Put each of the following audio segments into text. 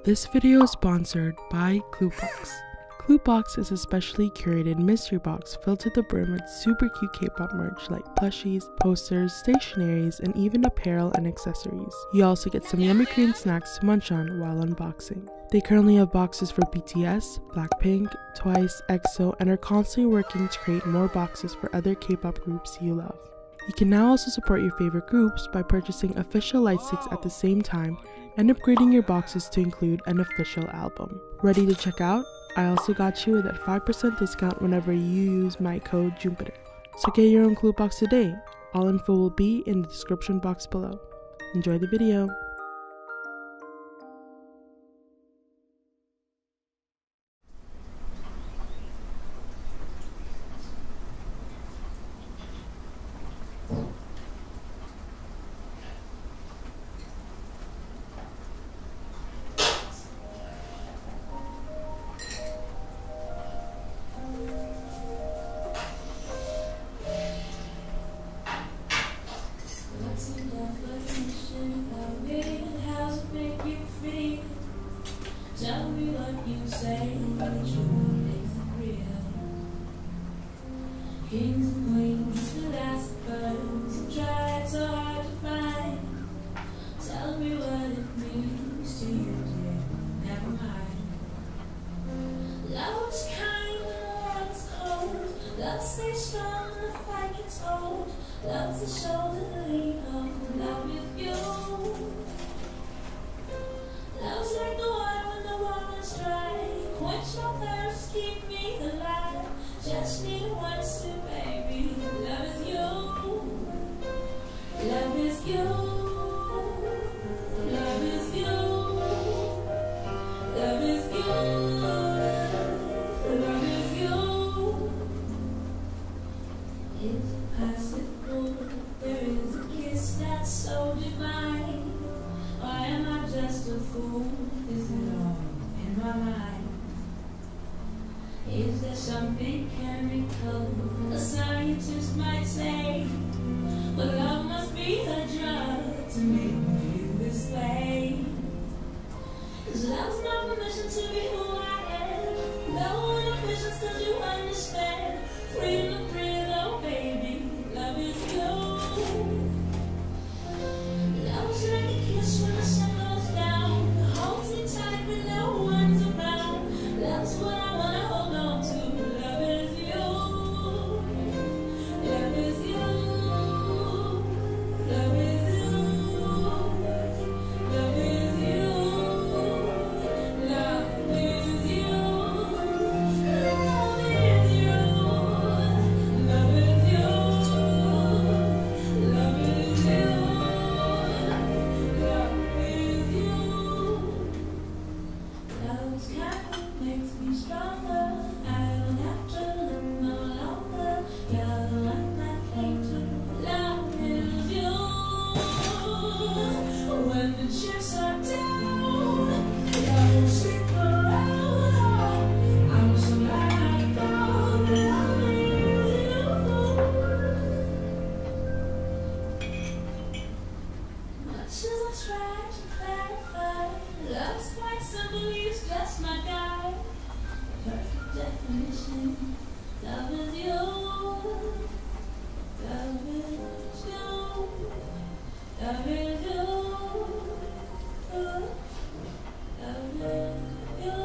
This video is sponsored by kloot. kloot is a specially curated mystery box filled to the brim with super cute K-pop merch like plushies, posters, stationaries, and even apparel and accessories. You also get some yummy Korean snacks to munch on while unboxing. They currently have boxes for BTS, Blackpink, Twice, EXO, and are constantly working to create more boxes for other K-pop groups you love. You can now also support your favorite groups by purchasing official light sticks at the same time and upgrading your boxes to include an official album. Ready to check out? I also got you that 5% discount whenever you use my code 𝙤𝙪𝙚. So get your own kloot box today. All info will be in the description box below. Enjoy the video. Tell me what you say, the truth makes it real. Kings and queens, philosophers, have tried so hard to find. Tell me what it means to you, dear, never mind. Love is kind and love is cold. Love stays strong when the fight gets old. Love's the shoulder to lean on. Love with you. Love's like the water when the water's dry. Quench my thirst, keep me alive. Just need one sip, baby. Love is you. Love is you. Love is you. Love is you. Love is you. Is it possible there is a kiss that's so divine? Or am I just a fool? Is it all in my mind? Is there something chemical a scientist might say? But love must be a drug to make me feel this way. 'Cause love's my permission to be who I am. No inhibitions 'cause you understand. Freedom to breathe, oh baby. Love is you. Love's like a kiss when the sun goes down. Holds me tight when no one's around. Love's what I wanna hold on to. Love is you. Love is you. Love is you. Love is you. Love is you. Love is you. Love is you. Love is you. Love's kind makes me stronger. I don't have to look no longer. You're the one that came to. Love is you. When the chips are down, love will stick around. I'm so glad I found love is you. Much as I try to clarify, love's quite simple, it's just my guide. Perfect definition. Love is you. Love is you. Love is you. Love is you.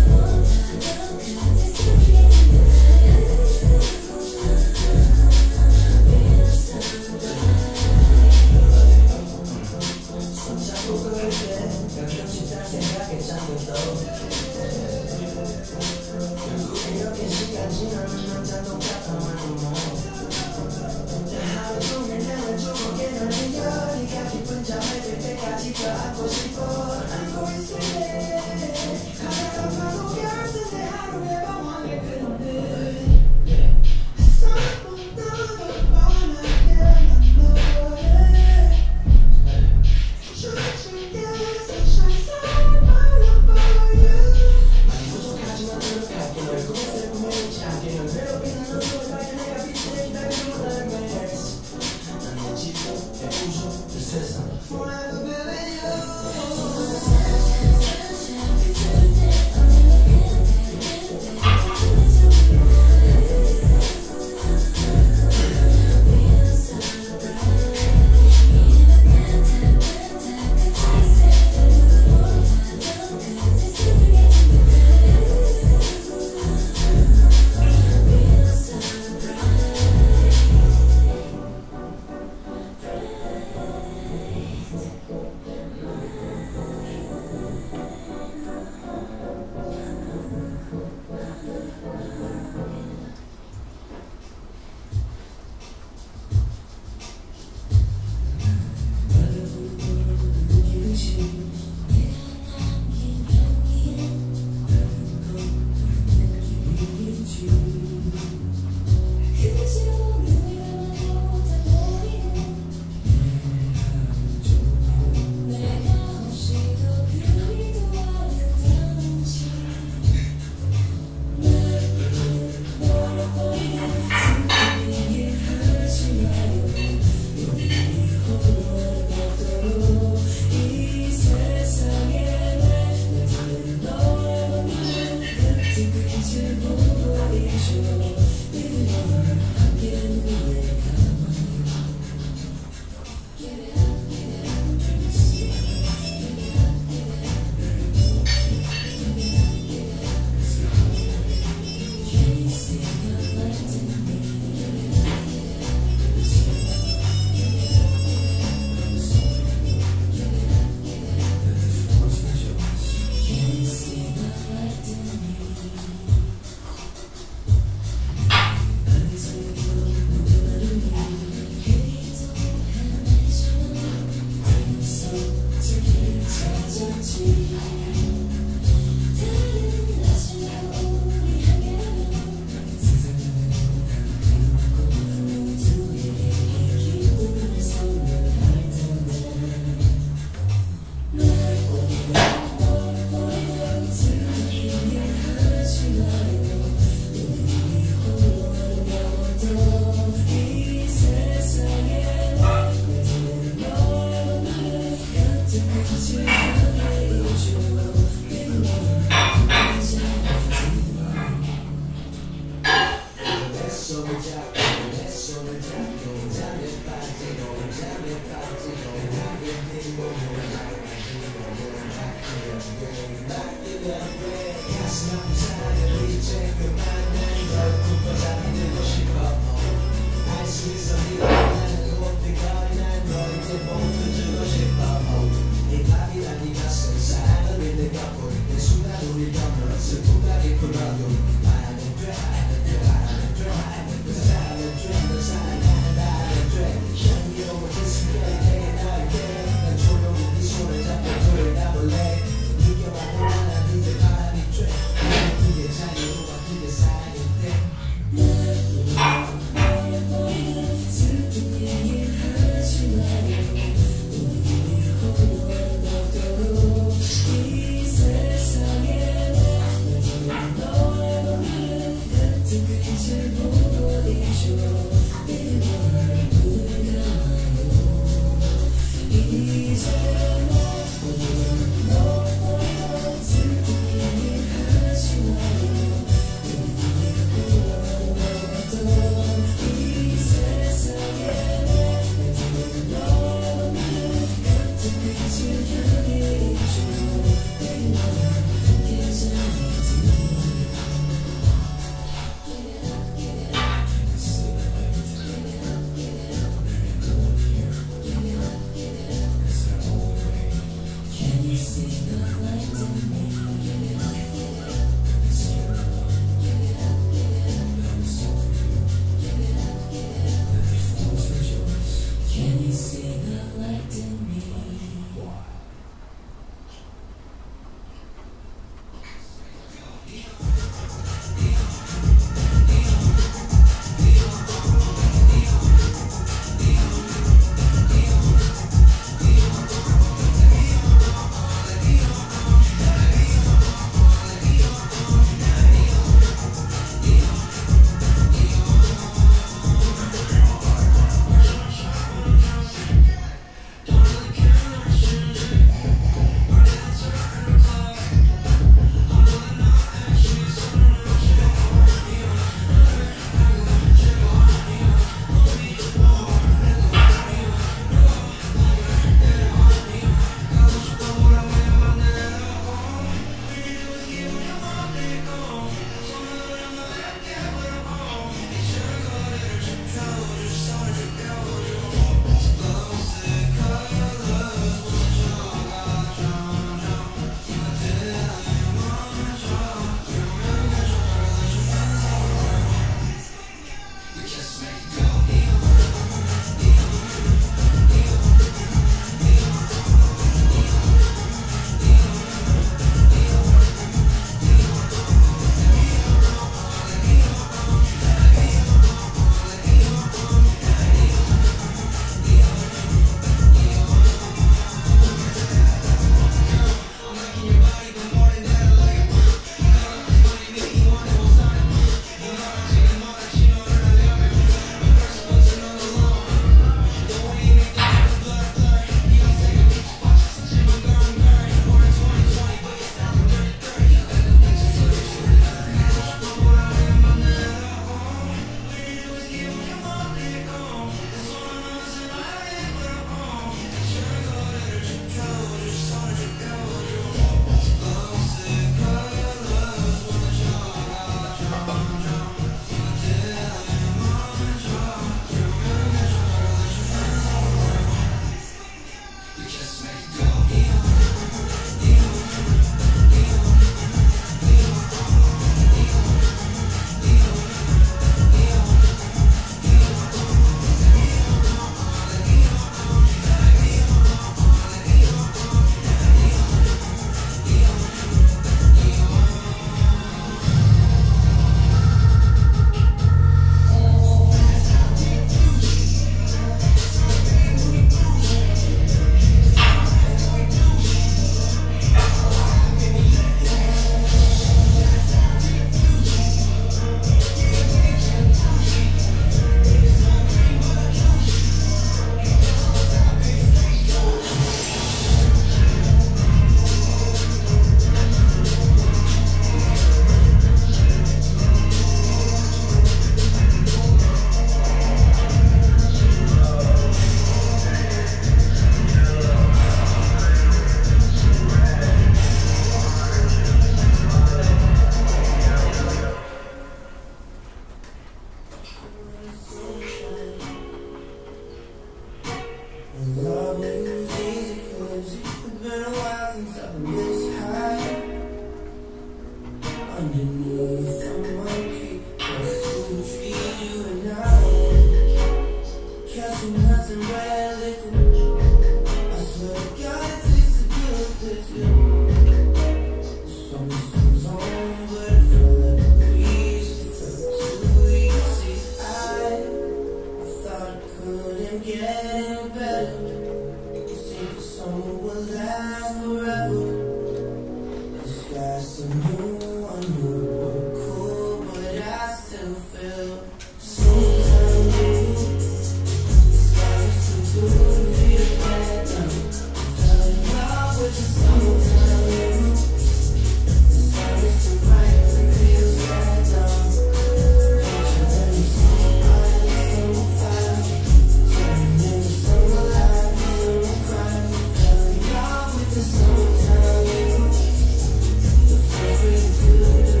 underneath the monkey. That's who treat you and I. Catching nothing but liquor. I swear to God it tastes good with you. The summer was on, but it felt like a breeze. It felt too easy. I thought it couldn't get any better. You think the summer will last forever. The sky's so new, I knew it would cool, but I still feel sometimes new. The sky is too blue to feel bad now. I fell in love with the summertime new. The sun is too bright to feel sad now. Can't you let me see by the summer fire? Turning in the summer light, the summer cry. Fell in love with the summertime new. The first really good to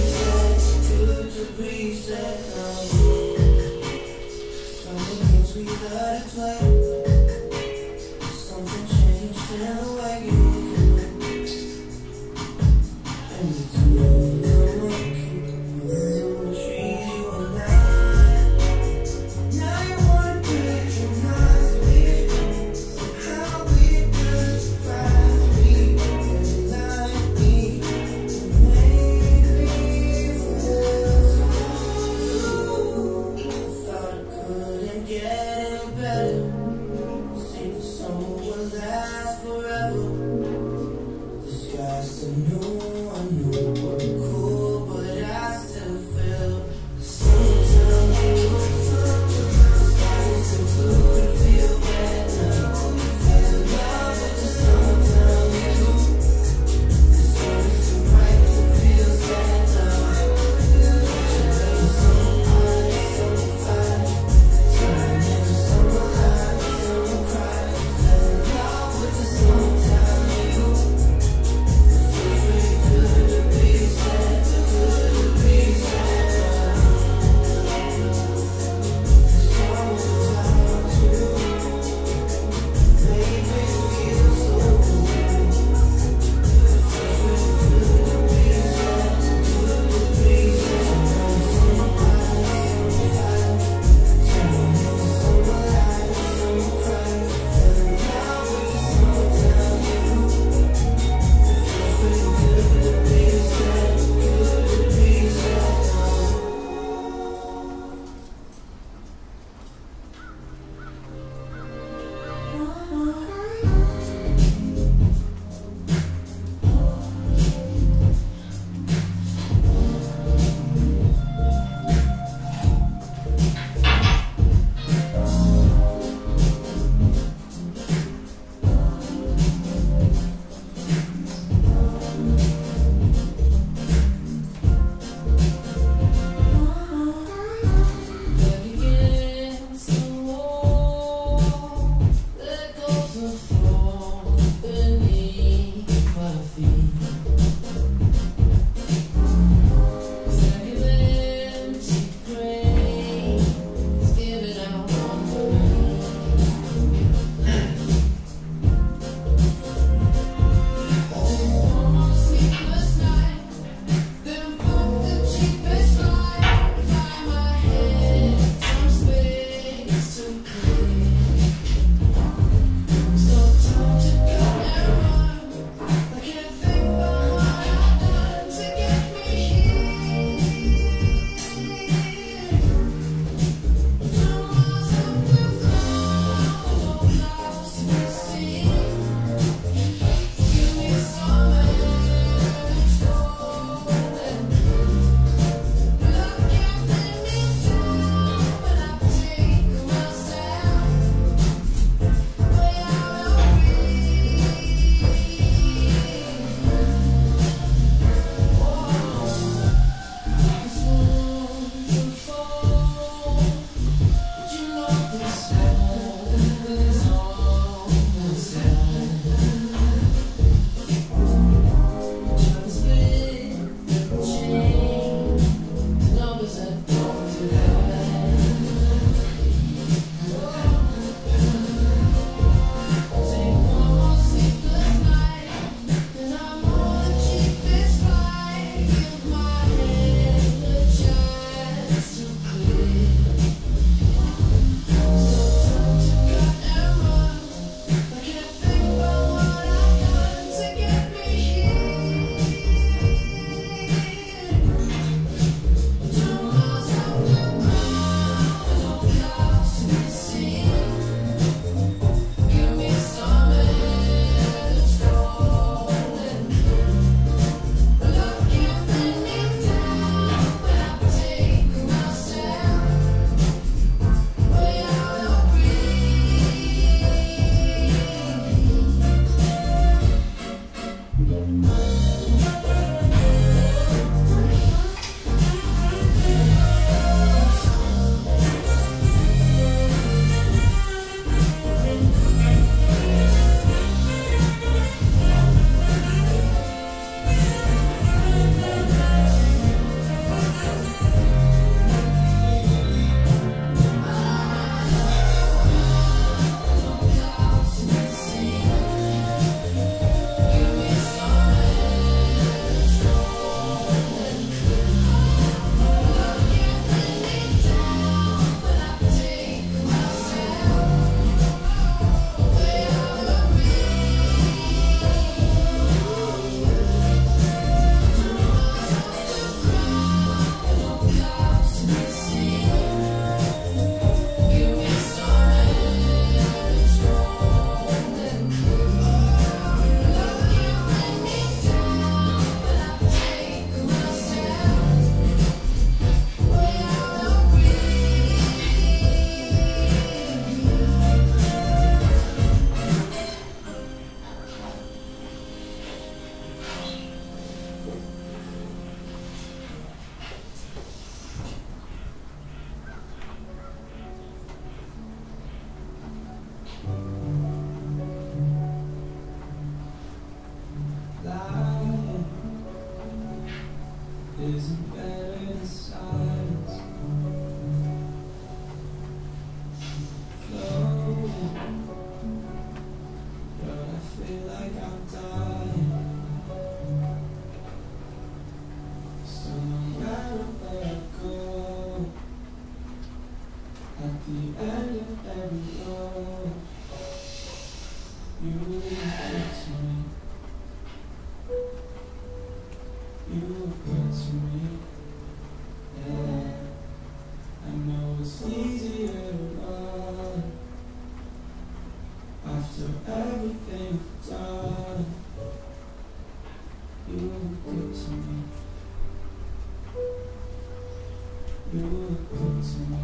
be sad now. Summer games we let it play. Something changed in the way you look at me. And between the monkey and trees you and I. Now you wanna patronize me. Somehow we just surprise me. And like me, you made me feel so blue. I thought it couldn't get any better. Think the summer will last forever. The sky's so new, I knew it would cool. isn't better than silence. Floating, but I feel like I'm dying. So no matter where I go, at the end of every road, you were good to me. You were good to me. Yeah, I know it's easier to run after everything I've done. You were good to me. You were good to me.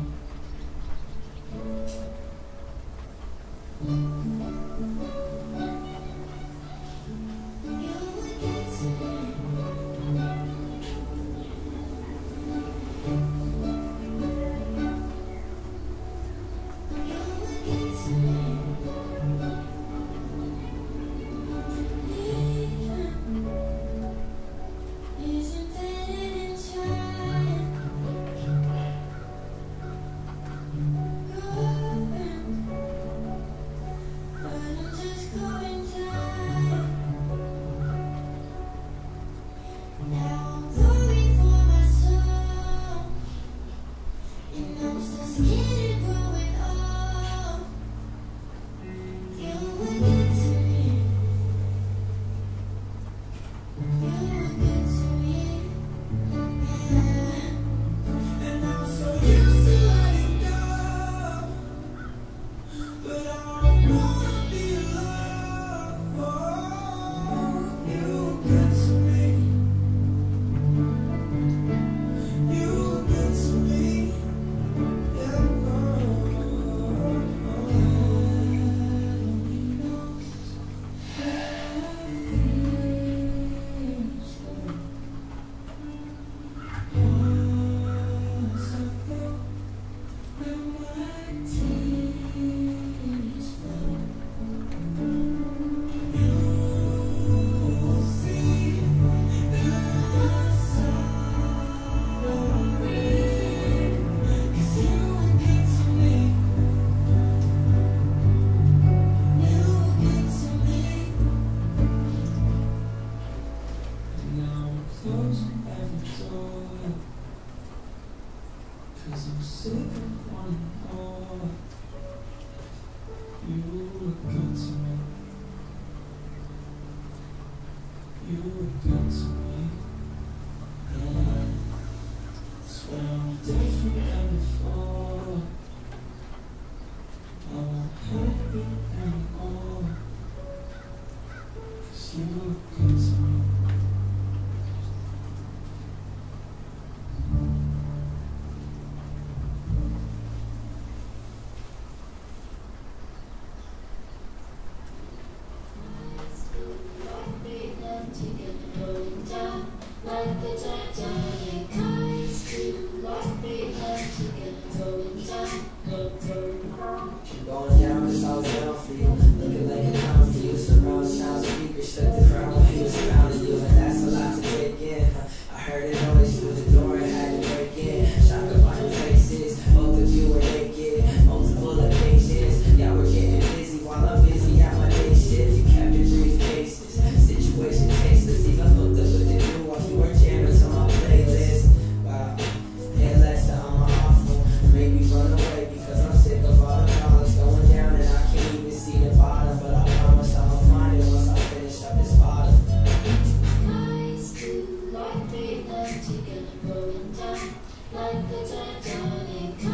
Like the Titanic.